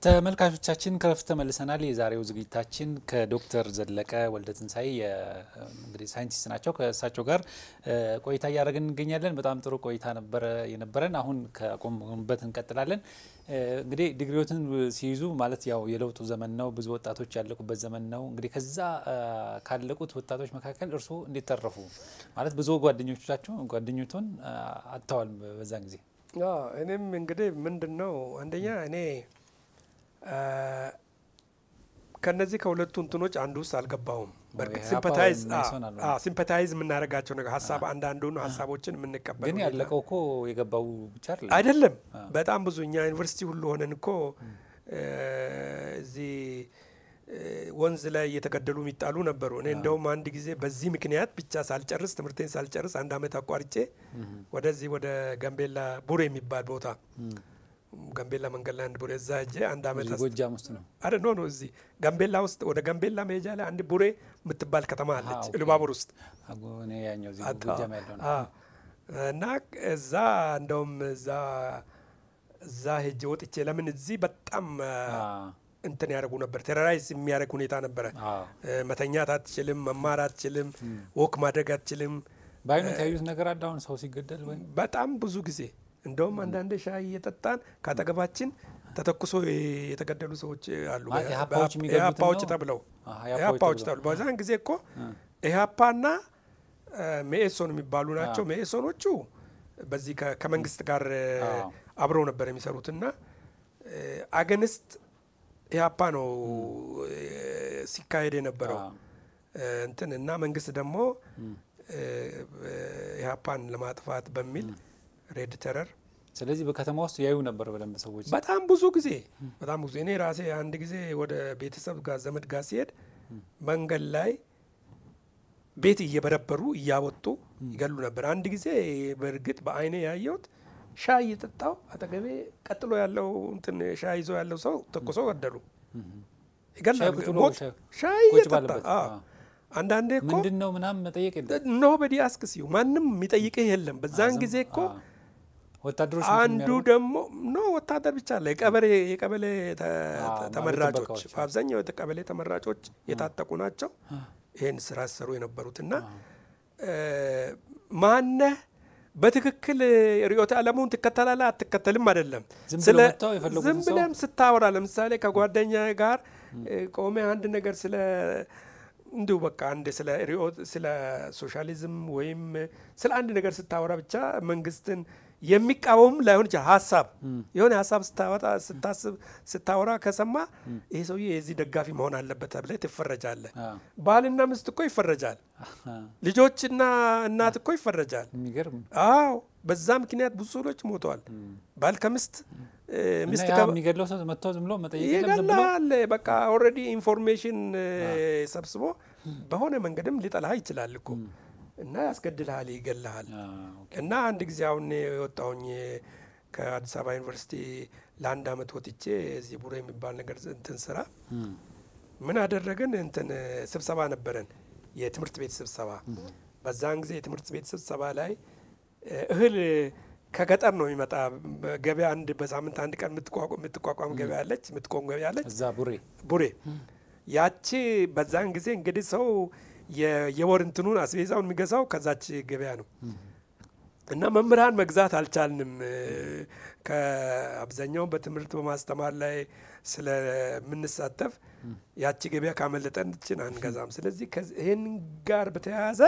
ተመልካቾቻችን ከረፍት ተመልሰናል። የዛሬው ዝግጅታችን ከዶክተር ዘለቀ ወልደትንሳይ እንግዲህ ሳይንቲስት ናቸው ከእሳቸው ጋር ቆይታ ያደረግን እንገኛለን። በጣም ጥሩ ቆይታ የነበረን። አሁን ከቆምበት እንቀጥላለን። እንግዲህ ዲግሪዎትን ሲይዙ ማለት ያው የለውጡ ዘመን ነው፣ ብዙ ወጣቶች ያለቁበት ዘመን ነው። እንግዲህ ከዛ ካለቁት ወጣቶች መካከል እርሱ እንዴት ተረፉ? ማለት ብዙ ጓደኞቹን አጥተዋል በዛን ጊዜ። እኔም እንግዲህ ምንድነው አንደኛ እኔ ከነዚህ ከሁለቱ እንትኖች አንዱ ውስጥ አልገባውም። በርግጥ ሲምፓታይዝ የምናደርጋቸው ነገር ሀሳብ አንዳንዱን ሀሳቦችን የምንቀበል ግን ያለቀው እኮ የገባው ብቻ አይደለም። በጣም ብዙ እኛ ዩኒቨርሲቲ ሁሉ ሆነን እኮ እዚህ ወንዝ ላይ እየተገደሉ የሚጣሉ ነበሩ። እኔ እንደውም አንድ ጊዜ በዚህ ምክንያት ብቻ ሳልጨርስ ትምህርቴን ሳልጨርስ አንድ አመት አቋርጬ ወደዚህ ወደ ጋምቤላ ቡሬ የሚባል ቦታ ጋምቤላ መንገድ ላይ አንድ ቡሬ እዛ ሄጄ አንድ አመት ጎጃም ውስጥ ነው አይደል? ነው እዚህ ጋምቤላ ውስጥ ወደ ጋምቤላ መሄጃ ላይ አንድ ቡሬ የምትባል ከተማ አለች ኢሉባቡር ውስጥ እኔ ያኛው እዚህ ጎጃም ያለው ነው። እና እዛ እንደውም እዛ ሄጄ ወጥቼ ለምን እዚህ በጣም እንትን ያደርጉ ነበር፣ ቴሮራይዝ የሚያደርግ ሁኔታ ነበር። መተኛት አትችልም፣ መማር አትችልም፣ ወክ ማድረግ አትችልም። ባይኑ ታዩት ነገር አለ አሁን ሰው ሲገደል ወይ በጣም ብዙ ጊዜ እንደውም አንዳንድ ሻይ እየጠጣን ካጠገባችን ተተኩሶ የተገደሉ ሰዎች አሉ። ኢህአፓዎች ተብለው በዛን ጊዜ እኮ ኢህአፓና መኢሶን የሚባሉ ናቸው። መኢሶኖቹ በዚህ ከመንግስት ጋር አብረው ነበር የሚሰሩትና አገንስት ኢህአፓ ነው ሲካሄድ የነበረው እንትን እና መንግስት ደግሞ ኢህአፓን ለማጥፋት በሚል ሬድ ቴረር። ስለዚህ በከተማ ውስጥ ያዩ ነበር በደንብ ሰዎች በጣም ብዙ ጊዜ እኔ ራሴ አንድ ጊዜ ወደ ቤተሰብ ጋር ዘመድ ጋር ሲሄድ መንገድ ላይ ቤት እየበረበሩ እያወጡ ይገሉ ነበር። አንድ ጊዜ በርግጥ በአይኔ ያየሁት ሻይ እየጠጣው አጠገቤ ቀጥሎ ያለው እንትን ሻይ ይዞ ያለው ሰው ተኩሶ ገደሉ። ይገላሉ ሻይ እየጠጣ አንዳንዴ እኮ ምንድነው ምናምን መጠየቅ የለም። ኖበዲ አስክስ ዩ ማንም የሚጠይቅህ የለም። በዛን ጊዜ እኮ ወታደሮች አንዱ ደግሞ ወታደር ብቻ አለ የቀበሌ ተመራጮች በአብዛኛው የቀበሌ ተመራጮች የታጠቁ ናቸው ይሄን ስራ ሰሩ የነበሩትና ማነ በትክክል ሪዮት ዓለሙን ተከታተላላ አትከተልም አይደለም። ዝም ብለም ስታወራ ለምሳሌ ከጓደኛ ጋር ቆሜ አንድ ነገር ስለ እንዱ በቃ አንድ ስለ ሪዮት ስለ ሶሻሊዝም ወይም ስለ አንድ ነገር ስታወራ ብቻ መንግስትን የሚቃወም ላይሆን ይችላል። ሐሳብ የሆነ ሐሳብ ስታወራ ከሰማ ይሄ ሰውዬ የዚህ ደጋፊ መሆን አለበት ተብለ ትፈረጃለህ። ባልና ሚስት እኮ ይፈረጃል፣ ልጆችና እናት እኮ ይፈረጃል። የሚገርም በዛ ምክንያት ብዙ ሰዎች ሞተዋል። ባል ከሚስት ሚስት ከሚገድለው ሰው መጥቶ ዝም ብሎ መጠየቅ ይላል። በቃ ኦሬዲ ኢንፎርሜሽን ሰብስቦ በሆነ መንገድም ሊጠላህ ይችላል እኮ እና ያስገድልሃል፣ ይገልሃል። እና አንድ ጊዜ አሁን የወጣሁኝ ከአዲስ አበባ ዩኒቨርሲቲ ለአንድ አመት ወጥቼ እዚህ ቡሬ የሚባል ነገር እንትን ስራ ምን አደረግን እንትን ስብሰባ ነበረን፣ የትምህርት ቤት ስብሰባ። በዛን ጊዜ የትምህርት ቤት ስብሰባ ላይ እህል ከገጠር ነው የሚመጣ ገበያ አንድ በሳምንት አንድ ቀን የምትቋቋም ገበያ አለች፣ የምትቆም ገበያ አለች እዛ ቡሬ። ያቺ በዛን ጊዜ እንግዲህ ሰው የወር እንትኑን አስቤዛውን የሚገዛው ከዛች ገበያ ነው። እና መምህራን መግዛት አልቻልንም። ከአብዛኛው በትምህርት በማስተማር ላይ ስለምንሳተፍ ያቺ ገበያ ካመለጠችን አንገዛም። ስለዚህ ይሄን ጋር በተያያዘ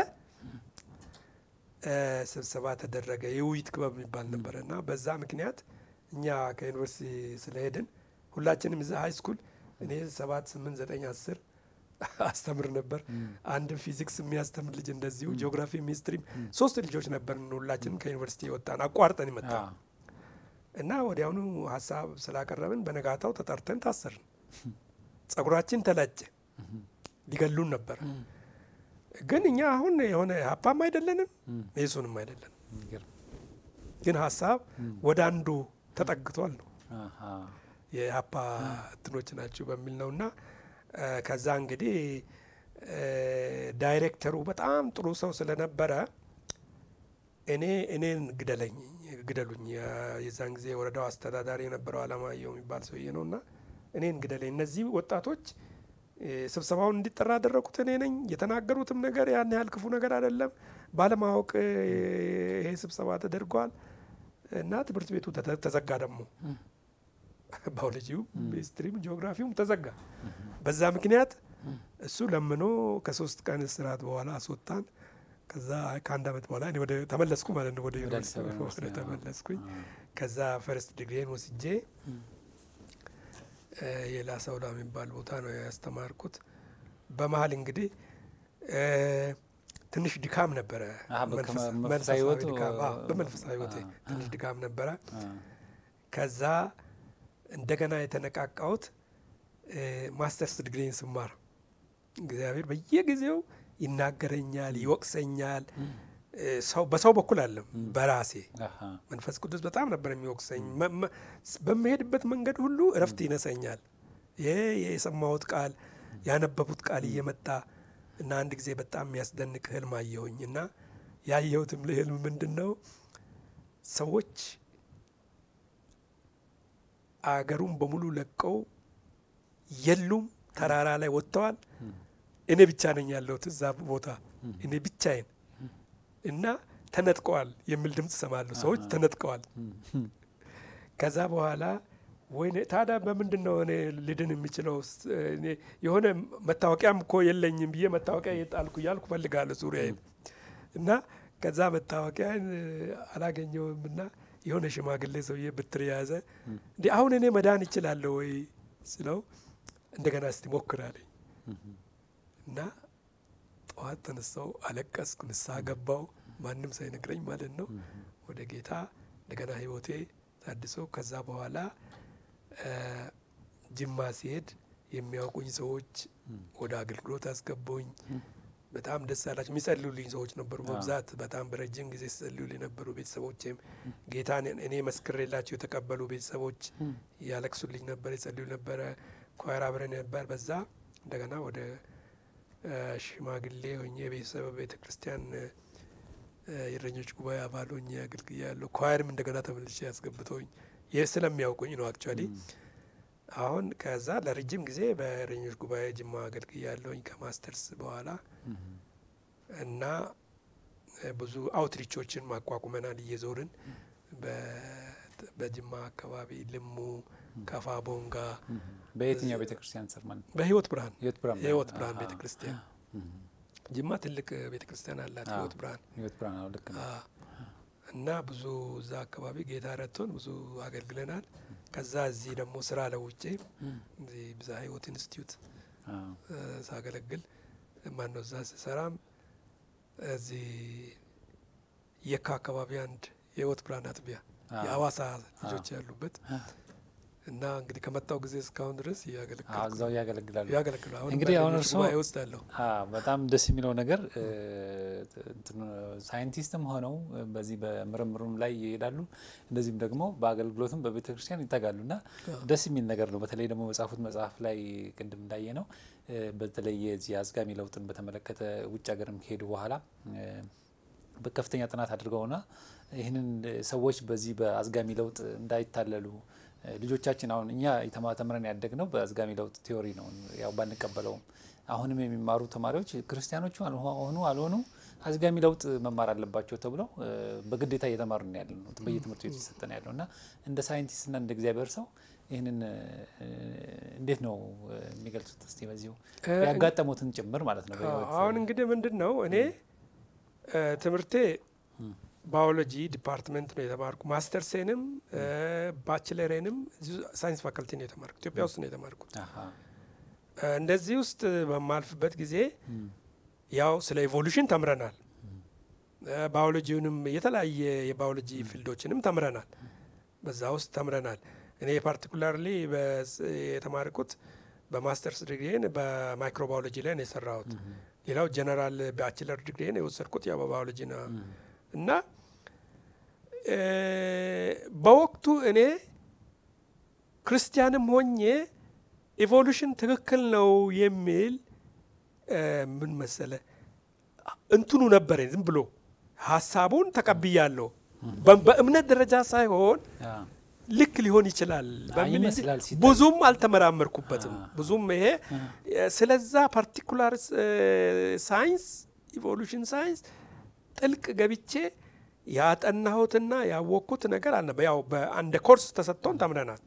ስብሰባ ተደረገ። የውይይት ክበብ የሚባል ነበርና በዛ ምክንያት እኛ ከዩኒቨርሲቲ ስለሄድን ሁላችንም እዛ ሃይ ስኩል እኔ 7 8 9 10 አስተምር ነበር። አንድ ፊዚክስ የሚያስተምር ልጅ እንደዚሁ ጂኦግራፊ ሚኒስትሪም 3 ልጆች ነበርን። ሁላችንም ከዩኒቨርሲቲ ወጣን፣ አቋርጠን መጣን እና ወዲያውኑ ሐሳብ ስላቀረብን በነጋታው ተጠርተን ታሰርን። ጸጉራችን ተላጨ፣ ሊገሉን ነበር። ግን እኛ አሁን የሆነ ሀፓም አይደለንም መኢሶንም አይደለንም፣ ግን ሐሳብ ወደ አንዱ ተጠግቷል ነው የሀፓ እንትኖች ናቸው በሚል ነውና ከዛ እንግዲህ ዳይሬክተሩ በጣም ጥሩ ሰው ስለነበረ እኔን ግደሉኝ የዛን ጊዜ ወረዳው አስተዳዳሪ የነበረው አለማየሁ የሚባል ሰውዬ ነውና እኔ እንግዲህ እነዚህ ወጣቶች ስብሰባውን እንዲጠራ አደረኩት እኔ ነኝ የተናገሩትም ነገር ያን ያህል ክፉ ነገር አይደለም ባለማወቅ ይሄ ስብሰባ ተደርጓል እና ትምህርት ቤቱ ተዘጋ ደግሞ ባዮሎጂው ሂስትሪም ጂኦግራፊውም ተዘጋ በዛ ምክንያት እሱ ለምኖ ከ3 ቀን እስራት በኋላ አስወጣን ከዛ ከአንድ አመት በኋላ እኔ ወደ ተመለስኩ ማለት ነው ወደ ዩኒቨርሲቲ ተመለስኩኝ ከዛ ፈርስት ዲግሪን ወስጄ የላሳውላ የሚባል ቦታ ነው ያስተማርኩት በመሃል እንግዲህ ትንሽ ድካም ነበረ መንፈሳዊ ህይወቴ ትንሽ ድካም ነበረ ከዛ እንደገና የተነቃቃሁት ማስተርስ ዲግሪን ስማር እግዚአብሔር በየጊዜው ይናገረኛል ይወቅሰኛል ሰው በሰው በኩል አለም በራሴ መንፈስ ቅዱስ በጣም ነበር የሚወቅሰኝ በመሄድበት መንገድ ሁሉ እረፍት ይነሰኛል የሰማሁት ቃል ያነበቡት ቃል እየመጣ እና አንድ ጊዜ በጣም የሚያስደንቅ ህልም አየሁኝና ያየሁትም ህልም ምንድነው ሰዎች አገሩን በሙሉ ለቀው የሉም ተራራ ላይ ወጥተዋል እኔ ብቻ ነኝ ያለሁት እዛ ቦታ እኔ ብቻዬን እና ተነጥቀዋል የሚል ድምጽ ሰማለሁ ሰዎች ተነጥቀዋል ከዛ በኋላ ወይኔ ታዲያ በምንድነው እኔ ልድን የሚችለው እኔ የሆነ መታወቂያም እኮ የለኝም ብዬ መታወቂያ የጣልኩ ያልኩ ፈልጋለሁ ዙሪያዬን እና ከዛ መታወቂያን አላገኘውምና የሆነ ሽማግሌ ሰውዬ ብትር ያዘ እንዴ አሁን እኔ መዳን ይችላልው ወይ ስለው እንደገና እስቲ ሞክራለኝ እና ጠዋት ተነሳው አለቀስኩ ንስሐ ገባው ማንንም ሳይነግረኝ ማለት ነው ወደ ጌታ እንደገና ህይወቴ ታድሶ ከዛ በኋላ ጅማ ሲሄድ የሚያውቁኝ ሰዎች ወደ አገልግሎት አስገቡኝ በጣም ደስ አላቸው የሚጸልዩልኝ ሰዎች ነበሩ በብዛት በጣም በረጅም ጊዜ ሲጸልዩልኝ ነበሩ ቤተሰቦቼም ጌታን እኔ መስክሬላቸው የተቀበሉ ቤተሰቦች ያለቅሱልኝ ነበር ይጸልዩ ነበር ኳየር አብረን ነበር በዛ እንደገና ወደ ሽማግሌ ሆኜ ቤተሰብ ቤተክርስቲያን የረኞች ጉባኤ አባል ሆኜ አገልግያለሁ ኳየርም እንደገና ተመልሼ ያስገብቶኝ ስለሚያውቁኝ ነው አክቹአሊ አሁን ከዛ ለረጅም ጊዜ በረኞች ጉባኤ ጅማ አገልግያለሁኝ ከማስተርስ በኋላ እና ብዙ አውትሪቾችን ማቋቁመናል እየዞርን በጅማ አካባቢ ልሙ ከፋ ቦንጋ በየትኛው ቤተክርስቲያን ስር ማለት በህይወት ብርሃን ቤተክርስቲያን ጅማ ትልቅ ቤተክርስቲያን አላት ህይወት ብርሃን ነው ልክ ነው እና ብዙ እዛ አካባቢ ጌታ ረድቶን ብዙ አገልግለናል ከዛ እዚህ ደግሞ ስራ ለውጬ እዚህ ብዛ ህይወት ኢንስቲትዩት ሳገለግል ማን ነው እዛ ሰራም እዚህ የካ አካባቢ አንድ የህይወት ብርሃን አጥቢያ የአዋሳ ልጆች ያሉበት እና እንግዲህ ከመጣው ጊዜ እስካሁን ድረስ ያገለግላሉ እንግዲህ አሁን እርሱ በጣም ደስ የሚለው ነገር ሳይንቲስትም ሆነው በዚህ በምርምሩም ላይ ይሄዳሉ እንደዚህም ደግሞ በአገልግሎትም በቤተክርስቲያን ይታጋሉና ደስ የሚል ነገር ነው በተለይ ደግሞ መጽሐፍ ላይ ቅድም እንዳየ ነው በተለይ የዚህ አዝጋሚ ለውጥን በተመለከተ ውጭ ሀገርም ሄዱ በኋላ በከፍተኛ ጥናት አድርገውና ይሄንን ሰዎች በዚህ በአዝጋሚ ለውጥ እንዳይታለሉ ልጆቻችን አሁን እኛ ተማምረን ያደግነው በአዝጋሚ ለውጥ ቲዮሪ ነው ያው ባንቀበለው አሁንም የሚማሩ ተማሪዎች ክርስቲያኖቹ አልሆኑ አዝጋሚ ለውጥ መማር አለባቸው ተብለው በግዴታ እየተማሩ ነው ያለው ነው በየትምህርት ቤቱ ይሰጠን ያለውና እንደ ሳይንቲስትና እንደ እግዚአብሔር ሰው ይሄንን እንዴት ነው የሚገልጹት እስቲ በዚሁ ያጋጠሙትን ጭምር ማለት ነው አሁን እንግዲህ ምንድነው እኔ ትምህርቴ ባዮሎጂ ዲፓርትመንት ነው የተማርኩ ማስተርሴንም ባችለሬንም ሳይንስ ፋካልቲ ነው የተማርኩ ኢትዮጵያ ውስጥ ነው የተማርኩት እንደዚህ ውስጥ በማልፍበት ጊዜ ያው ስለ ኢቮሉሽን ተምረናል ባዮሎጂውንም የተለያየ የባዮሎጂ ፊልዶችንም ተምረናል በዛ ውስጥ ተምረናል እኔ ፓርቲኩላርሊ የተማርኩት በማስተርስ ዲግሪን በማይክሮባዮሎጂ ላይ ነው የሰራሁት ሌላው ጀነራል ባችለር ዲግሪን የወሰድኩት ያው በባዮሎጂ ነው እና በወቅቱ እኔ ክርስቲያንም ሆኜ ኢቮሉሽን ትክክል ነው የሚል ምን መሰለ እንትኑ ነበር ዝም ብሎ ሐሳቡን ተቀብያለሁ በእምነት ደረጃ ሳይሆን ልክ ሊሆን ይችላል በሚል ብዙም አልተመራመርኩበትም ብዙም ይሄ ስለዛ ፓርቲኩላር ሳይንስ ኢቮሉሽን ሳይንስ ጥልቅ ገብቼ ያጠናሁትና ያወቅኩት ነገር አለ ያው በአንድ ኮርስ ተሰጥቶን ተምረናል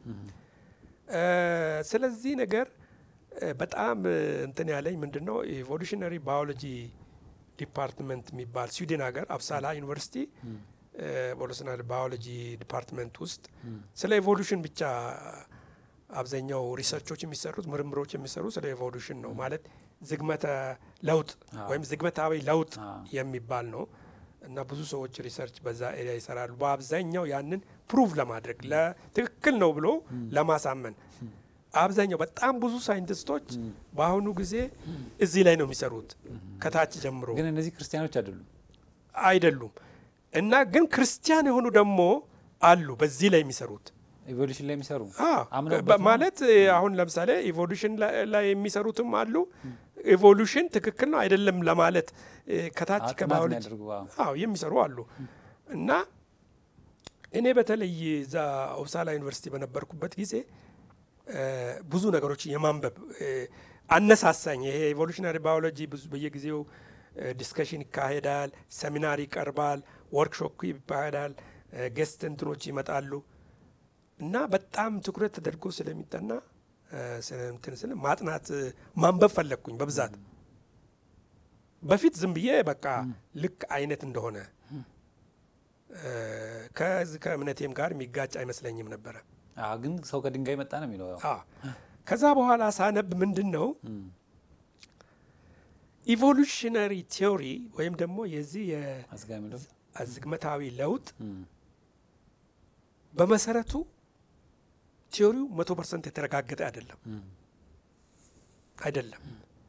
ስለዚህ ነገር በጣም እንትን ያለኝ ምንድነው ኢቮሉሽነሪ ባዮሎጂ ዲፓርትመንት የሚባል ስዊድን ሀገር አብሳላ ዩኒቨርሲቲ ኢቮሉሽነሪ ባዮሎጂ ዲፓርትመንት ውስጥ ስለ ኢቮሉሽን ብቻ አብዛኛው ሪሰርቾች የሚሰሩት ምርምሮች የሚሰሩ ስለ ኢቮሉሽን ነው ማለት ዝግመተ ለውጥ ወይም ዝግመታዊ ለውጥ የሚባል ነው እና ብዙ ሰዎች ሪሰርች በዛ ኤሪያ ይሰራሉ በአብዛኛው ያንን ፕሩቭ ለማድረግ ለትክክል ነው ብሎ ለማሳመን አብዛኛው በጣም ብዙ ሳይንቲስቶች በአሁኑ ጊዜ እዚህ ላይ ነው የሚሰሩት ከታች ጀምሮ ግን እነዚህ ክርስቲያኖች አይደሉም እና ግን ክርስቲያን የሆኑ ደግሞ አሉ በዚህ ላይ የሚሰሩት ኢቮሉሽን ላይ የሚሰሩ ማለት አሁን ለምሳሌ ኢቮሉሽን ላይ የሚሰሩትም አሉ ኢቮሉሽን ትክክል ነው አይደለም ለማለት ከታች ከባዮሎጂ የሚሰሩ አሉ እና እኔ በተለይ ዛ ኦብሳላ ዩኒቨርሲቲ በነበርኩበት ጊዜ ብዙ ነገሮች የማንበብ አነሳሳኝ ይሄ ኢቮሉሽነሪ ባዮሎጂ ብዙ በየጊዜው ዲስከሽን ይካሄዳል ሴሚናር ይቀርባል ወርክሾፕ ይካሄዳል ጌስት እንትኖች ይመጣሉ እና በጣም ትኩረት ተደርጎ ስለሚጠና ስለ ማጥናት ማንበብ ፈለኩኝ በብዛት በፊት ዝም ብዬ በቃ ልክ አይነት እንደሆነ ከእምነቴም ጋር የሚጋጭ አይመስለኝም ነበር ግን ሰው ከድንጋይ መጣ ነው የሚለው ከዛ በኋላ ሳነብ ምንድነው ኢቮሉሽነሪ ቲዮሪ ወይም ደግሞ የዚህ የዝግመታዊ ለውጥ በመሰረቱ ቲዮሪው 100% የተረጋገጠ አይደለም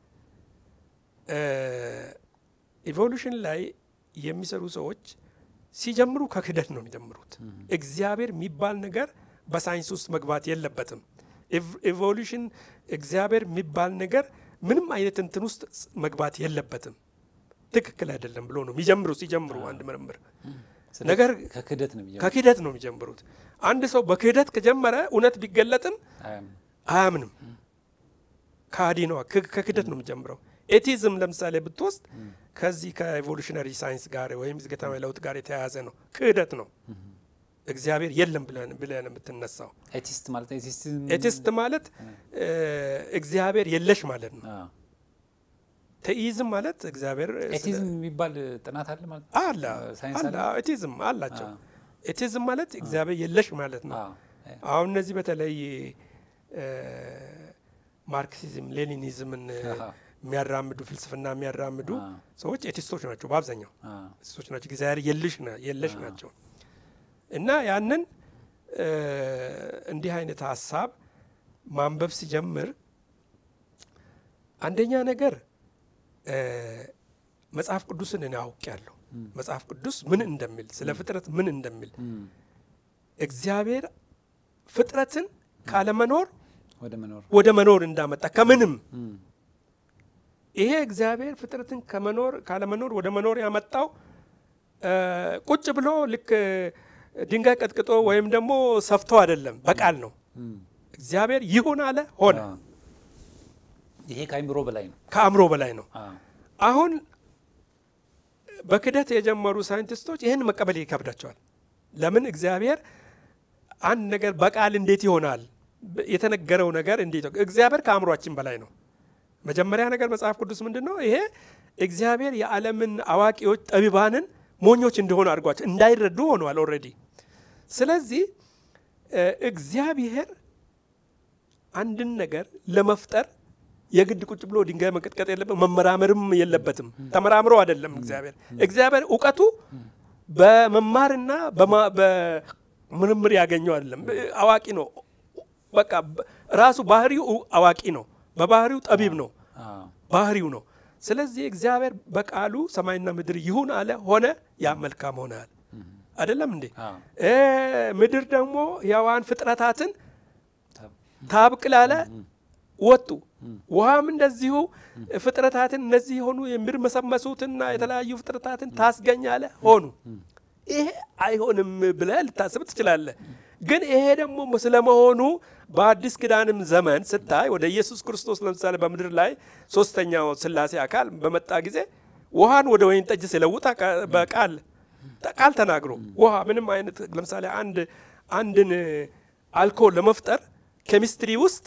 ኢቮሉሽን ላይ የሚሰሩ ሰዎች ሲጀምሩ ከክደት ነው የሚጀምሩት እግዚአብሔር የሚባል ነገር በሳይንስ ውስጥ መግባት የለበትም ኢቮሉሽን እግዚአብሔር የሚባል ነገር ምንም አይነት እንትን ውስጥ መግባት የለበትም ትክክል አይደለም ብሎ ነው ሲጀምሩ አንድ ምርምር ነገር ከክደት ነው የሚጀምሩት አንድ ሰው በክደት ከጀመረ እውነት ቢገለጥም አያምንም ካዲ ነው ከክደት ነው የሚጀምረው ኤቲዝም ለምሳሌ ብትወስድ ከዚህ ከኢቮሉሽነሪ ሳይንስ ጋር ወይም ዝግመታዊ ለውጥ ጋር የተያያዘ ነው ክደት ነው እግዚአብሔር የለም ብለን የምትነሳው ኤቲስት ማለት እግዚአብሔር የለሽ ማለት ነው ቴኢዝም ማለት እግዚአብሔር ኤቲዝም የሚባል ጥናት አለ ማለት አለ ኤቲዝም አላቸው ኤቲዝም ማለት እግዚአብሔር የለሽ ማለት ነው አሁን እነዚህ በተለይ ማርክሲዝም ሌኒኒዝምን የሚያራምዱ ፍልስፍና የሚያራምዱ ሰዎች ኤቲስቶች ናቸው በአብዛኛው ኤቲስቶች ናቸው እግዚአብሔር የለሽ ናቸው እና ያንን እንዲህ አይነት ሐሳብ ማንበብ ሲጀምር አንደኛ ነገር መጽሐፍ ቅዱስን እኔ አውቄያለሁ መጽሐፍ ቅዱስ ምን እንደሚል ስለ ፍጥረት ምን እንደሚል እግዚአብሔር ፍጥረትን ካለመኖር ወደ መኖር እንዳመጣ ከምንም ይሄ እግዚአብሔር ፍጥረትን ካለመኖር ወደ መኖር ያመጣው ቁጭ ብሎ ልክ ድንጋይ ቀጥቅጦ ወይም ደግሞ ሰፍቶ አይደለም በቃል ነው እግዚአብሔር ይሁን አለ ሆነ ይሄ ከአእምሮ በላይ ነው አሁን በክደት የጀመሩ ሳይንቲስቶች ይሄን መቀበል ይከብዳቸዋል ለምን እግዚአብሔር አንድ ነገር በቃል እንዴት ይሆናል የተነገረው ነገር እንዴት እግዚአብሔር ከአእምሮአችን በላይ ነው መጀመሪያ ነገር መጽሐፍ ቅዱስ ምንድነው ይሄ እግዚአብሔር የዓለምን አዋቂዎች ጠቢባንን ሞኞች እንደሆኑ አድርጓቸው እንዳይረዱ ሆነዋል ኦሬዲ ስለዚህ እግዚአብሔር አንድን ነገር ለመፍጠር የግድ ቁጭ ብሎ ድንጋይ መቀጥቀጥ የለበትም መመራመርም የለበትም ተመራምሮ አይደለም እግዚአብሔር ዕውቀቱ በመማርና በምርምር ያገኘው አይደለም አዋቂ ነው በቃ ራሱ ባህሪው አዋቂ ነው በባህሪው ጠቢብ ነው ባህሪው ነው ስለዚህ እግዚአብሔር በቃሉ ሰማይና ምድር ይሁን አለ ሆነ ያ መልካም ሆነአል አይደለም እንዴ ምድር ደግሞ ያዋን ፍጥረታትን ታብቅላለ ወጡ ውሃም እንደዚሁ ፍጥረታትን እነዚህ ሆኑ የሚርመሰመሱትና የተለያዩ ፍጥረታትን ታስገኛለ ሆኑ ይሄ አይሆንም ብለህ ልታስብ ትችላለህ ግን ይሄ ደግሞ ስለመሆኑ በአዲስ ኪዳንም ዘመን ስታይ ወደ ኢየሱስ ክርስቶስ ለምሳሌ በምድር ላይ ሶስተኛው ሥላሴ አካል በመጣ ጊዜ ውሃን ወደ ወይን ጠጅ ሲለውጥ በቃል ተናግሮ ውሃ ምንም አይነት ለምሳሌ አንድን አልኮል ለመፍጠር ኬሚስትሪ ውስጥ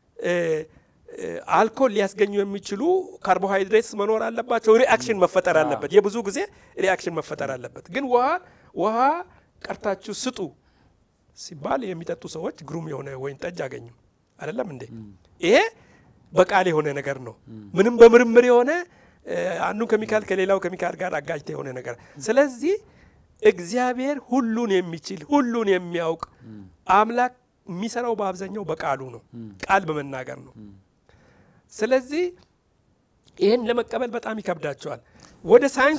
አልኮል ሊያስገኙ የሚችሉ ካርቦሃይድሬትስ መኖር አለባቸው ሪአክሽን መፈጠር አለበት የብዙ ጊዜ ሪአክሽን መፈጠር አለበት ግን ውሃ ቀርታችሁ ስጡ ሲባል የሚጠጡ ሰዎች ግሩም የሆነ ወይን ጠጅ አገኙ አይደለም እንዴ ይሄ በቃል የሆነ ነገር ነው ምንም በምርምር የሆነ አንዱ ኬሚካል ከሌላው ኬሚካል ጋር አጋጭተ የሆነ ነገር ስለዚህ እግዚአብሔር ሁሉን የሚችል ሁሉን የሚያውቅ አምላክ የሚሰራው በአብዛኛው በቃሉ ነው ቃል በመናገር ነው ስለዚህ ይሄን ለመቀበል በጣም ይከብዳቸዋል ወደ ሳይንሱ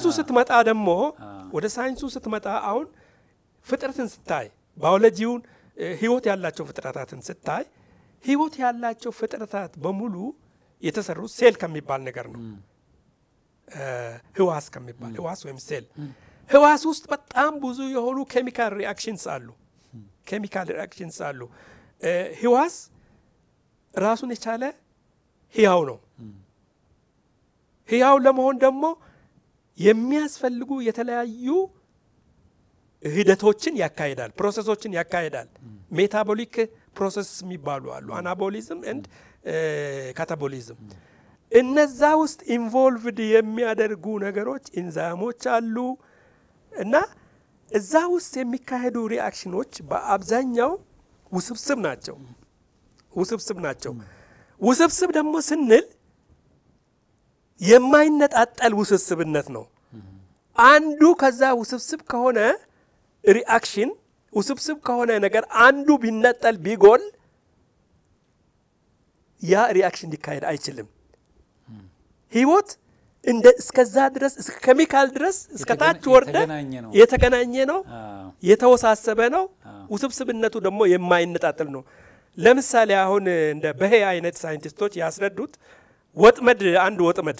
ስትመጣ አሁን ፍጥረትን ስታይ ባዮሎጂውን ህይወት ያላቸው ፍጥረታትን ስታይ ህይወት ያላቸው ፍጥረታት በሙሉ የተሰሩት ሴል ከሚባል ነገር ነው ህዋስ ከሚባል ህዋስ ወይም ሴል ህዋስ ውስጥ በጣም ብዙ የሆኑ ኬሚካል ሪአክሽንስ አሉ ህዋስ ራሱን የቻለ ህያው ነው ህያው ለመሆን ደግሞ የሚያስፈልጉ የተለያዩ ሂደቶችን ያካሂዳል ፕሮሰሶችን ያካሂዳል ሜታቦሊክ ፕሮሰስ የሚባሉ አሉ አናቦሊዝም and ካታቦሊዝም እነዛ ውስጥ ኢንቮልቭድ የሚያደርጉ ነገሮች ኢንዛይሞች አሉ እና እዛ ውስጥ የሚካሄዱ ሪአክሽኖች በአብዛኛው ውስብስብ ናቸው ውስብስብ ደግሞ ስንል የማይነጣጠል ውስብስብነት ነው አንዱ ከዛ ውስብስብ ከሆነ ሪአክሽን ውስብስብ ከሆነ ነገር አንዱ ቢነጠል ቢጎል ያ ሪአክሽን ሊካሄድ አይችልም ህይወት እንደ እስከዛ ድረስ እስከ ኬሚካል ድረስ እስከ ታች ወርደ የተገናኘ ነው የተወሳሰበ ነው ውስብስብነቱ ደግሞ የማይነጣጠል ነው ለምሳሌ አሁን እንደ በሄ አይነት ሳይንቲስቶች ያስረዱት አንድ ወጥመድ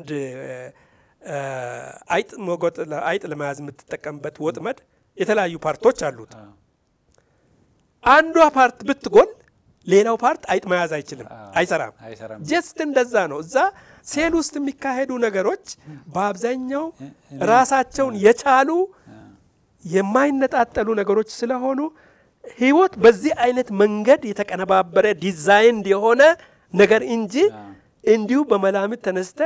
አይጥ ለመያዝ የምትጠቀምበት ወጥመድ የተለያዩ ፓርቶች አሉት አንዷ ፓርት ብትጎል ሌላው ፓርት አይጥ መያዝ አይሰራም ጀስት እንደዛ ነው እዛ ሴል ውስጥ የሚካሄዱ ነገሮች በአብዛኛው ራሳቸውን የቻሉ የማይነጣጠሉ ነገሮች ስለሆኑ ህይወት በዚህ አይነት መንገድ የተቀነባበረ ዲዛይን የሆነ ነገር እንጂ እንዲሁ በመላምት ተነስተ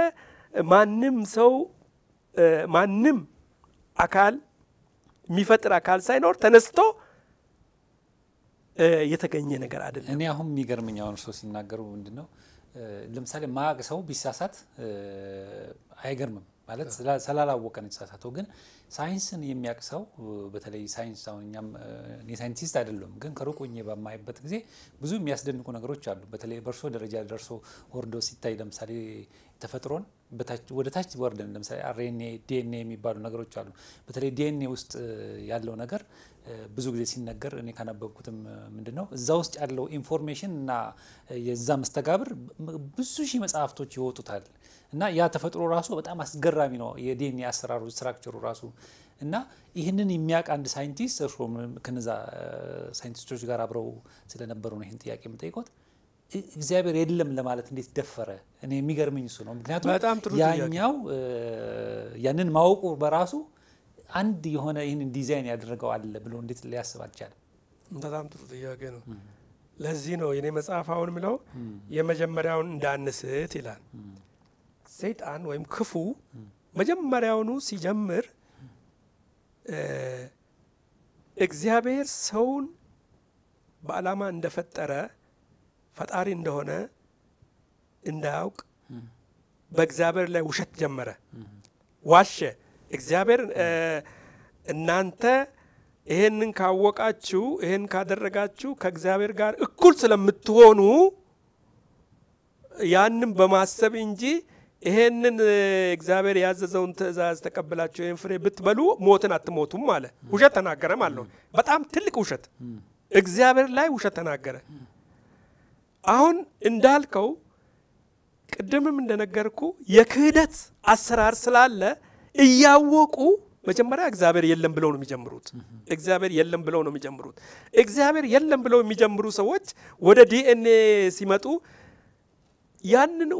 ማንም አካል የሚፈጥር አካል ሳይኖር ተነስቶ የተገኘ ነገር አይደለም እኔ አሁን የሚገርመኛው እርሶ ሲናገሩ ምንድነው ለምሳሌ ማግ ሰው ቢሳሳት አይገርምም ማለት ስላላወቀን ተሳሳተው ግን ሳይንስን የሚያቅሰው በተለይ ሳይንስ አሁንኛም ሳይንቲስት አይደለም ግን ከሩቁኝ በማይበት ጊዜ ብዙ የሚያስደንቁ ነገሮች አሉ በተለይ በርሶ ደረጃ ደርሶ ወርዶ ሲታይ ለምሳሌ ተፈጥሮን ወደ ታች ወርደን ለምሳሌ አርኤንኤ ዲኤንኤ የሚባሉ ነገሮች አሉ በተለይ ዲኤንኤ ውስጥ ያለው ነገር ብዙ ጊዜ ሲነገር እኔ ካነበብኩትም ምንድነው እዛ ውስጥ ያለው ኢንፎርሜሽን እና የዛ መስተጋብር ብዙ ሺህ መጽሐፍቶች ይወጡታል እና ያ ተፈጥሮ ራሱ በጣም አስገራሚ ነው የዲኤንኤ አሰራሩ ስትራክቸሩ ራሱ እና ይሄንን የሚያቅ አንድ ሳይንቲስት ከነዛ ሳይንቲስቶች ጋር አብረው ስለነበሩ ነው ይሄን ጥያቄ የምጠይቆት እግዚአብሔር የለም ለማለት እንዴት ደፈረ እኔ የሚገርመኝ እሱ ነው ምክንያቱም ያኛው ያንን ማወቁ በራሱ አንድ የሆነ ይሄን ዲዛይን ያደረገው አለ ብሎ እንዴት ሊያስብ አልቻለም በጣም ጥሩ ጥያቄ ነው ለዚህ ነው የኔ መጽሐፋውን ምለው የመጀመሪያውን እንዳንስት ይላል ሰይጣን ወይም ክፉ መጀመሪያውኑ ሲጀምር እግዚአብሔር ሰውን በአላማ እንደፈጠረ ፈጣሪ እንደሆነ እንዳያውቅ በእግዚአብሔር ላይ ውሸት ጀመረ ዋሸ እግዚአብሔር እናንተ ይሄንን ካወቃችሁ ይሄን ካደረጋችሁ ከእግዚአብሔር ጋር እኩል ስለምትሆኑ ያንን በማሰብ እንጂ ይሄንን እግዚአብሔር ያዘዘውን ትእዛዝ ተቀበላችሁ ይሄን ፍሬ ብትበሉ ሞትን አትሞቱም ማለት ውሸት ተናገረ ማለት ነው በጣም ትልቅ ውሸት እግዚአብሔር ላይ ውሸት ተናገረ አሁን እንዳልከው ቅድምም እንደነገርኩ የክህደት አሰራር ስላለ እያወቁ መጀመሪያ እግዚአብሔር የለም ብለው ነው የሚጀምሩት እግዚአብሔር የለም ብለው ነው የሚጀምሩት እግዚአብሔር የለም ብለው የሚጀምሩ ሰዎች ወደ ዲኤንኤ ሲመጡ ያንን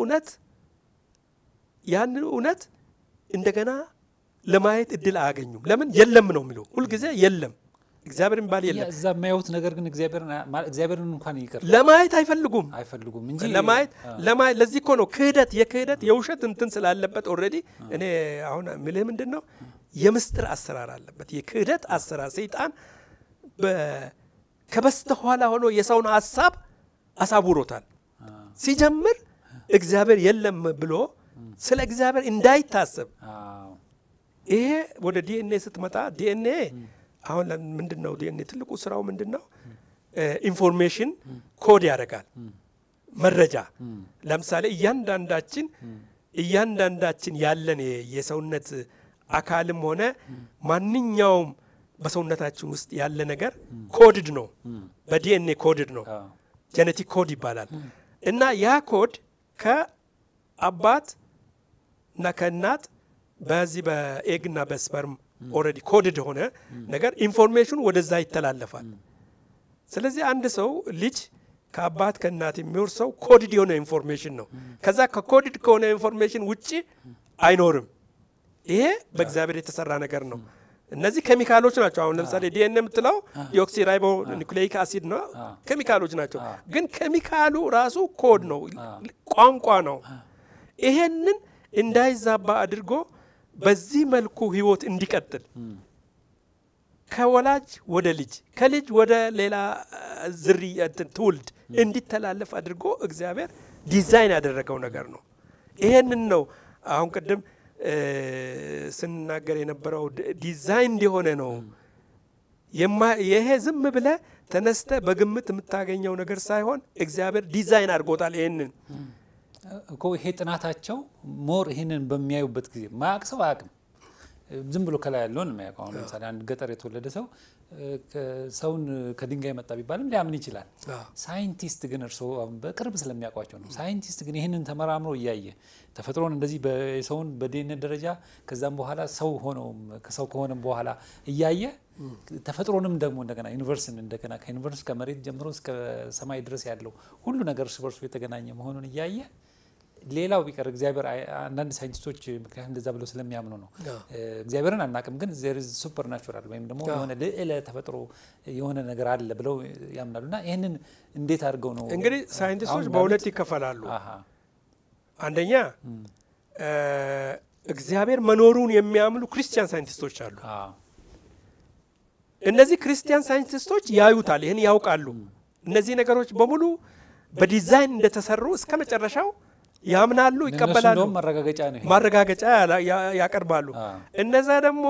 እውነት እንደገና ለማየት እድል አያገኙም ለምን የለም ነው የሚለው ሁሉ ጊዜ የለም እግዚአብሔርን ባል የለም እዛ ማየት ነገር ግን እግዚአብሔርን እንኳን ይቀር ለማየት አይፈልጉም እንጂ ለማየት ለዚህ እኮ ነው የክህደት የውሸት እንትን ስላለበት ኦሬዲ እኔ አሁን ምልህ ምንድነው የምስጥር አሰራር አለበት የክህደት አሰራር ሰይጣን ከበስተኋላ ሆኖ የሰውን ሐሳብ አሳውሮታል ሲጀምር እግዚአብሔር የለም ብሎ ስለ እግዚአብሔር እንዳይታሰብ ይሄ ወደ ዲኤንኤ ስትመጣ ዲኤንኤ አሁን ምንድነው ዲኤንኤ ትልቁ ስራው ምንድነው ኢንፎርሜሽን ኮድ ያደርጋል መረጃ ለምሳሌ እያንዳንዳችን ያለን የሰውነት አካልም ሆነ ማንኛውም በሰውነታችን ውስጥ ያለ ነገር ኮድድ ነው በዲኤንኤ ኮድድ ነው ጄኔቲክ ኮድ ይባላል እና ያ ኮድ ከአባት እና ከእናት በዚህ በኤግና በስፐርም ኦሬዲ ኮድድ ሆነ ነገር ኢንፎርሜሽን ወደዛ ይተላለፋል ስለዚህ አንድ ሰው ልጅ ከአባት ከእናት የሚወርሰው ኮድድ የሆነ ኢንፎርሜሽን ነው ከዛ ከኮድድ ከሆነ ኢንፎርሜሽን ውጪ አይኖርም ይሄ በእግዚአብሔር የተሰራ ነገር ነው እነዚህ ኬሚካሎች ናቸው አሁን ለምሳሌ ዲኤንኤ የምትለው ዲኦክሲራይቦ ኒውክሌይክ አሲድ ነው ኬሚካሎች ናቸው ግን ኬሚካሉ ራሱ ኮድ ነው ቋንቋ ነው ይሄንን እንዳይዛባ አድርጎ በዚህ መልኩ ህይወት እንዲቀጥል ከወላጅ ወደ ልጅ ከልጅ ወደ ሌላ ዝርያ ትውልድ እንዲተላለፍ አድርጎ እግዚአብሔር ዲዛይን ያደረገው ነገር ነው ይሄንን ነው አሁን ቀደም ስንናገር የነበረው ዲዛይን እንዲሆነ ነው ይሄ ዝም ብለ ተነስተ በግምት የምታገኘው ነገር ሳይሆን እግዚአብሔር ዲዛይን አድርጎታል ይሄንን እኮ ይሄ ጥናታቸው ሞር ይሄንን በሚያዩበት ጊዜ ማያቅሰው አያቅም ዝም ብሎ ከላይ ያለውን የሚያውቀው ለምሳሌ አንድ ገጠር የተወለደ ሰው ሰውን ከድንጋይ መጣ ቢባልም ሊያምን ይችላል ሳይንቲስት ግን እርሶ በቅርብ ስለሚያውቋቸው ነው ሳይንቲስት ግን ይሄንን ተመራምሮ ያያየ ተፈጥሮን እንደዚህ በሰውን በዲኤንኤ ደረጃ ከዛም በኋላ ሰው ሆነው ከሰው ከሆነም በኋላ ያያየ ተፈጥሮንም ደግሞ እንደገና ዩኒቨርስን እንደገና ከዩኒቨርስ ከመሬት ጀምሮ እስከ ሰማይ ድረስ ያለው ሁሉ ነገር ስበርሱ የተገናኘ መሆኑን ያያየ ሌላው ቢቀር እግዚአብሔር አንዳንድ ሳይንቲስቶች ምክንያት እንደዛ ብለው ስለሚያምኑ ነው እግዚአብሔርን አናቅም ግን there is supernatural ወይም ደግሞ የሆነ ለእለ ተፈጥሮ የሆነ ነገር አለ ብለው ያምናሉና ይሄንን እንዴት አድርገው ነው እንግዲህ ሳይንቲስቶች በሁለት ይከፈላሉ አንደኛ እግዚአብሔር መኖሩን የሚያምኑ ክርስቲያን ሳይንቲስቶች አሉ እነዚህ ክርስቲያን ሳይንቲስቶች ያዩታል ይሄን ያውቃሉ እነዚህ ነገሮች በሙሉ በዲዛይን እንደተሰሩ እስከ መጨረሻው ያምናሉ ይቀበላሉ ማረጋገጫ ያቀርባሉ እነዛ ደግሞ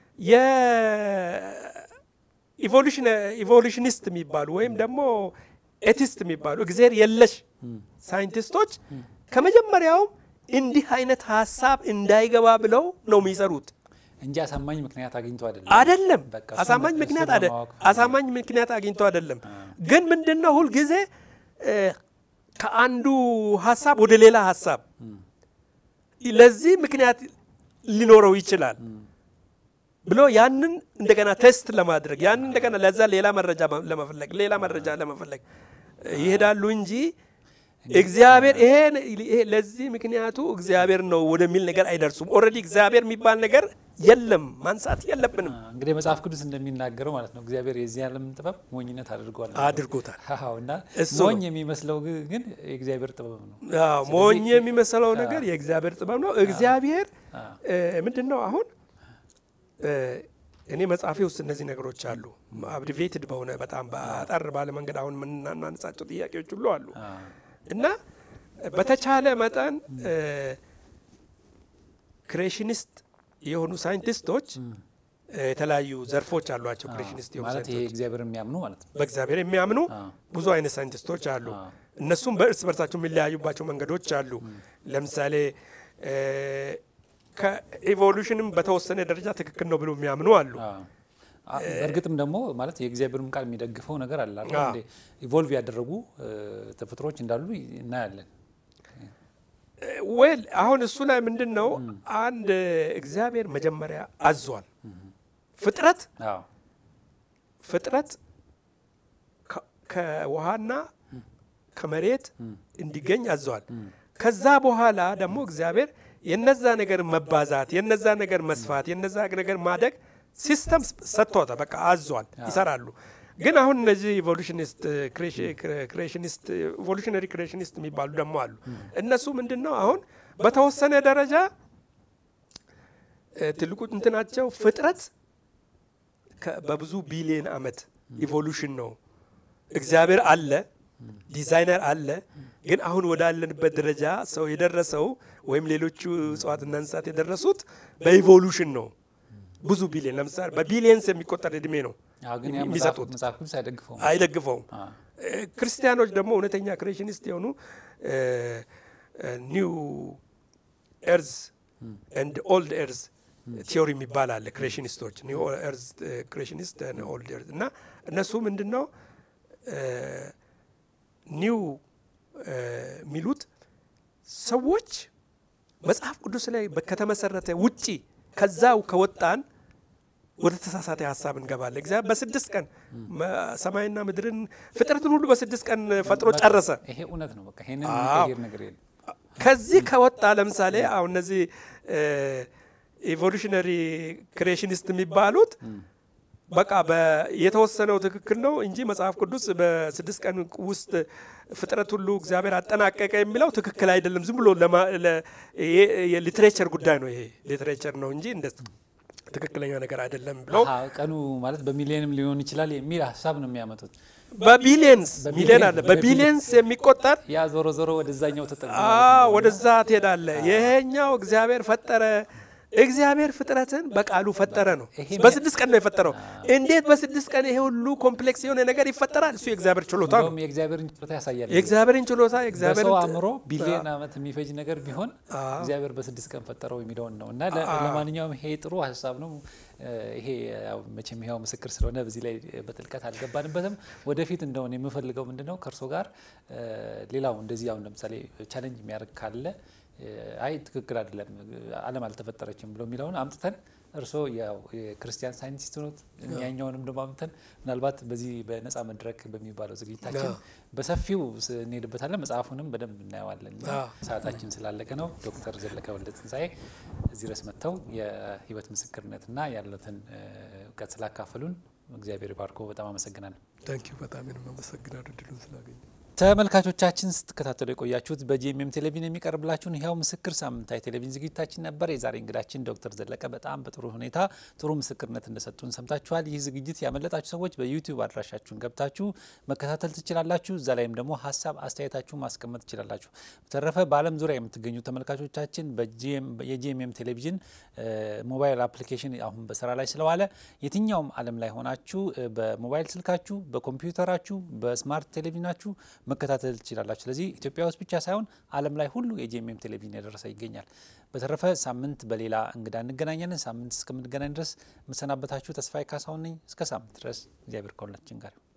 የኢቮሉሽኒስት የሚባሉ ወይም ደግሞ ኤቲስት የሚባሉ እግዚአብሔር የለሽ ሳይንቲስቶች ከመጀመሪያው እንዲህ አይነት ሐሳብ እንዳይገባ ብለው ነው የሚሰሩት እንጂ አሳማኝ ምክንያት አግኝተው አይደለም አሳማኝ ምክንያት አግኝተው አይደለም ግን ምንድነው ሁሉ ጊዜ ከአንዱ ሐሳብ ወደ ሌላ ሐሳብ ለዚህ ምክንያት ሊኖረው ይችላል ብሎ ያንን እንደገና ቴስት ለማድረግ ያንን እንደገና ለዛ ሌላ መረጃ ለመፈለግ ይሄዳሉ እንጂ እግዚአብሔር ይሄ ለዚህ ምክንያቱ እግዚአብሔር ነው ወደሚል ነገር አይደርሱም ኦሬዲ እግዚአብሔር የሚባል ነገር የለም ማንሳት የለብንም እንግዲህ መጽሐፍ ቅዱስ እንደሚናገረው ማለት ነው እግዚአብሔር የዚህ ዓለም ጥበብ ሞኝነት አድርጎታል አዎና ሞኝ የሚመስለው ግን የእግዚአብሔር ጥበብ ነው ሞኝ የሚመስለው ነገር የእግዚአብሔር ጥበብ ነው እግዚአብሔር ምንድነው አሁን እኔ መጽሐፌ ውስጥ እነዚህ ነገሮች አሉ አብሪቬትድ በሆነ በጣም ባጠር ባለ መንገድ አሁን ምንናነጻቸው ጥያቄዎች ሁሉ አሉ እና በተቻለ መጠን ክሬሽኒስት የሆኑ ሳይንቲስቶች የተለያዩ ዘርፎች አሏቸው ክሬሽኒስት የሆኑ ማለት ይሄ እግዚአብሔር የሚያምኑ ማለት ነው በእግዚአብሔር የሚያምኑ ብዙ አይነት ሳይንቲስቶች አሉ እነሱም በእርስ በርሳቸው የሚለያዩባቸው መንገዶች አሉ ለምሳሌ ከኢቮሉሽንም በተወሰነ ደረጃ ትክክል ነው ብሎ የሚያምኑ አሉ በርግጥም ደግሞ ማለት የእግዚአብሔርም ቃል የሚደግፈው ነገር አለ አይደል ኢቮልቭ ያደረጉ ተፈጥሮች እንዳሉ እናያለን ወል አሁን እሱ ላይ ምንድነው አንድ እግዚአብሔር መጀመሪያ አዟል ፍጥረት ከውሃና ከመሬት እንዲገኝ አዟል ከዛ በኋላ ደግሞ እግዚአብሔር የነዛ ነገር መባዛት የነዛ ነገር መስፋት የነዛ ነገር ማደግ ሲስተም ሰጥቷታ በቃ አዟል ይሰራሉ ግን አሁን እነዚህ ኢቮሉሽኒስት ኢቮሉሽነሪ ክሬሽኒስት የሚባሉ ደግሞ አሉ እነሱ ምንድነው አሁን በተወሰነ ደረጃ ትልቁ እንትናቸው ፍጥረት በብዙ ቢሊየን አመት ኢቮሉሽን ነው እግዚአብሔር አለ ዲዛይነር አለ ግን አሁን ወዳለንበት ደረጃ ሰው የደረሰው ወይም ሌሎቹ እጽዋትና እንስሳት የደረሱት በኢቮሉሽን ነው ብዙ ቢሊየን ለምሳሌ በቢሊየንስ የሚቆጠር እድሜ ነው የሚሰጡት አይደግፈውም ክርስቲያኖች ደግሞ እውነተኛ ክሬሽኒስት የሆኑ ኒው ኤርዝ ኤንድ ኦልድ ኤርዝ ቲዮሪ የሚባል አለ ክሬሽኒስቶች ኒው ኤርዝ ክሬሽኒስት ኤንድ ኦልድ ኤርዝ እና እነሱ ምንድነው ኒው ሚሉት ሰዎች መጽሐፍ ቅዱስ ላይ ከተመሰረተ ውጪ ከዛው ከወጣን ወደ ተሳሳተ ሐሳብ እንገባለን እግዚአብሔር በ6 ቀን ሰማይና ምድርን ፍጥረትን ሁሉ በ6 ቀን ፈጥሮ ጨረሰ ይሄ እውነት ነው በቃ ይሄንን የሚቀየር ነገር የለም ከዚህ ከወጣ ለምሳሌ አሁን እነዚህ ኢቮሉሽነሪ ክሬሽኒስት የሚባሉት በቃ የተወሰነው ትክክል ነው እንጂ መጽሐፍ ቅዱስ በ6 ቀን ውስጥ ፍጥረት ሁሉ እግዚአብሔር አጠናቀቀ የሚለው ትክክል አይደለም ዝም ብሎ የሊትሬቸር ጉዳይ ነው ይሄ ሊትሬቸር ነው እንጂ እንደ ትክክለኛ ነገር አይደለም ብለው ቀኑ ማለት በሚሊየንም ሊሆን ይችላል የሚል ሐሳብ ነው የሚያመጡት በቢሊየንስ ሚሊየን አለ በቢሊየንስ የሚቆጠር ያ ዞሮ ወደዛኛው ተጠቅሞ ወደዛ ትሄዳለ ይሄኛው እግዚአብሔር ፈጠረ እግዚአብሔር ፍጥረትን በቃሉ ፈጠረ ነው በ6 ቀን ነው የፈጠረው እንዴት በ6 ቀን ይሄ ሁሉ ኮምፕሌክስ የሆነ ነገር ይፈጠራል እሱ የእግዚአብሔር ችሎታ ነው የእግዚአብሔርን ችሎታ ያሳያል የእግዚአብሔርን ችሎታ የእግዚአብሔር አእምሮ ቢሊየን አመት የሚፈጅ ነገር ቢሆን እግዚአብሔር በ6 ቀን ፈጠረው የሚለው ነውና ለማንኛውም ይሄ ጥሩ ሐሳብ ነው ይሄ ያው መቼም ይሄው ምስክር ስለሆነ በዚህ ላይ በጥልቀት አልገባንበትም ወደፊት እንደሆነ የምፈልገው ምንድነው ከርሶ ጋር ሌላው እንደዚህ ያው ለምሳሌ ቻሌንጅ የሚያደርግ ካለ አይ ትክክል አይደለም ዓለም አልተፈጠረችም ብሎ የሚለውን አምጥተን እርሶ ያው የክርስቲያን ሳይንቲስት ሆኖት ያኛውንም ደግሞ አምጥተን ምናልባት በዚህ በነፃ መድረክ በሚባለው ዝግጅታችን በሰፊው እንሄድበታለን መጽሐፉንም በደንብ እናየዋለን ሰዓታችን ስላለቀ ነው ዶክተር ዘለቀ ወልደትንሳኤ እዚህ ድረስ መጥተው የህይወት ምስክርነትና ያሉትን እውቀት ስላካፈሉን እግዚአብሔር ይባርኮ በጣም አመሰግናለሁ ታንኪዩ በጣም እናመሰግናለን እድሉን ስላገኘ ተመልካቾቻችን ስትከታተሉ የቆያችሁት በጂኤምኤም ቴሌቪዥን የሚቀርብላችሁን ይሄው ምስክር ሳምንታዊ ቴሌቪዥን ዝግጅታችን ነበር የዛሬ እንግዳችን ዶክተር ዘለቀ በጣም በጥሩ ሁኔታ ጥሩ ምስክርነት እንደሰጡን ሰምታችኋል ይህ ዝግጅት ያመለጣችሁ ሰዎች በዩቲዩብ አድራሻችሁን ገብታችሁ መከታተል ትችላላችሁ እዛ ላይም ደግሞ ሐሳብ አስተያየታችሁ ማስቀመጥ ትችላላችሁ በተረፈ በአለም ዙሪያ የምትገኙ ተመልካቾቻችን የጂኤምኤም ቴሌቪዥን ሞባይል አፕሊኬሽን አሁን በስራ ላይ ስለዋለ የትኛውም ዓለም ላይ ሆናችሁ በሞባይል ስልካችሁ በኮምፒውተራችሁ በስማርት ቴሌቪዥናችሁ መከታተል ትችላላችሁ ስለዚህ ኢትዮጵያ ውስጥ ብቻ ሳይሆን ዓለም ላይ ሁሉ የጂኤምኤም ቴሌቪዥን ያደረሰ ይገኛል በተረፈ ሳምንት በሌላ እንግዳ እንገናኛለን ሳምንት እስከምንገናኝ ድረስ መሰናበታችሁ ተስፋዬ ካሳሁን ነኝ እስከ ሳምንት ድረስ እግዚአብሔር ከሁላችን ጋር